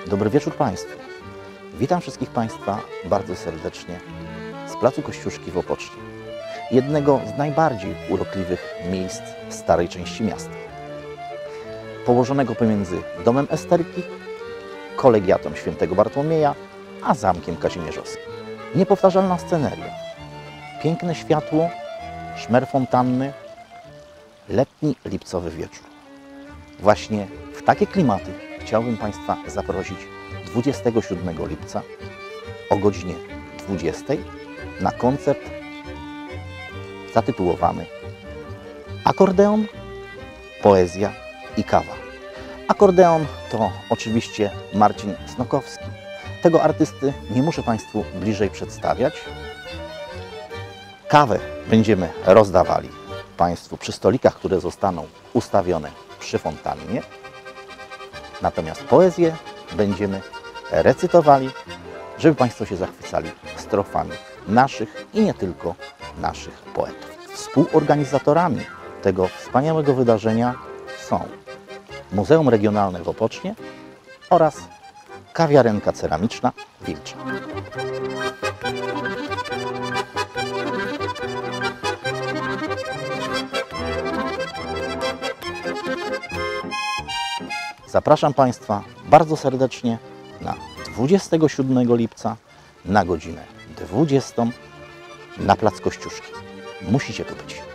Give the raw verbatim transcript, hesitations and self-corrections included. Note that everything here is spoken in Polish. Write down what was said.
Dobry wieczór Państwu. Witam wszystkich Państwa bardzo serdecznie z placu Kościuszki w Opocznie, jednego z najbardziej urokliwych miejsc w starej części miasta. Położonego pomiędzy domem Esterki, kolegiatą świętego Bartłomieja, a zamkiem kazimierzowskim. Niepowtarzalna sceneria, piękne światło, szmer fontanny, letni lipcowy wieczór. Właśnie w takie klimaty chciałbym Państwa zaprosić dwudziestego siódmego lipca o godzinie dwudziestej na koncert zatytułowany Akordeon, poezja i kawa. Akordeon to oczywiście Marcin Snokowski. Tego artysty nie muszę Państwu bliżej przedstawiać. Kawę będziemy rozdawali Państwu przy stolikach, które zostaną ustawione przy fontannie. Natomiast poezję będziemy recytowali, żeby Państwo się zachwycali strofami naszych i nie tylko naszych poetów. Współorganizatorami tego wspaniałego wydarzenia są Muzeum Regionalne w Opocznie oraz Kawiarenka Ceramiczna Wilcza. Zapraszam Państwa bardzo serdecznie na dwudziestego siódmego lipca na godzinę dwudziestą na plac Kościuszki. Musicie tu być.